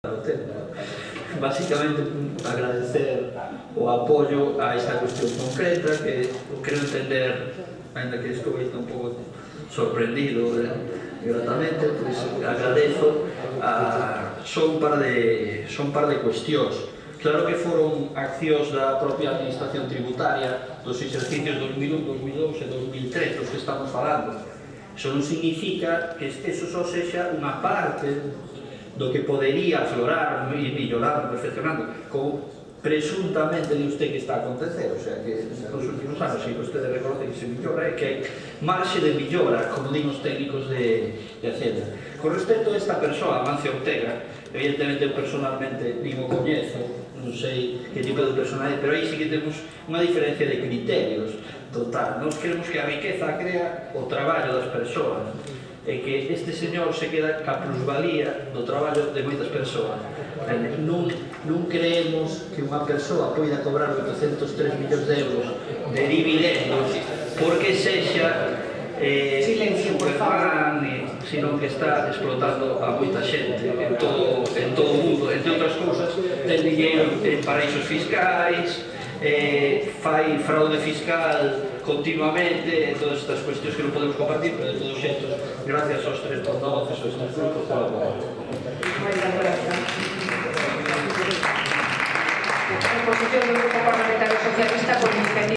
Básicamente agradecer o apoio a esta cuestión concreta que quero entender, ainda que estou un pouco sorprendido gratamente, pois agradezo son par de cuestións. Claro que foron accións da propia Administración Tributaria dos exercicios 2001, 2002 e 2003 dos que estamos falando. Iso non significa que eso só sexa unha parte do que podería aflorar e mellorar, perfeccionando, como presuntamente de usted que está a acontecer, o sea, que nos últimos anos, se usted reconoce que se mellora, é que hai marxe de mellora, como din os técnicos de Hacienda. Con respecto a esta persoa, Amancio Ortega, evidentemente eu personalmente nin o coñezo, non sei que tipo de personalidade, pero aí sí que temos unha diferencia de criterios total. Nos queremos que a riqueza crea o traballo das persoas, e que este señor se queda ca plusvalía do traballo de moitas persoas. Non creemos que unha persoa poida cobrar 803 millóns de euros de dividendos porque sexa Superman, sino que está explotando a moita xente en todo o mundo. Entre outras cousas, ten dinheiro en paraísos fiscais, fai fraude fiscal continuamente, todas estas cuestións que non podemos compartir, pero de todos os xeitos, gracias aos tres portavoces ou estes grupos, Moitas gracias. En posición do Grupo Parlamentario Socialista por iniciativa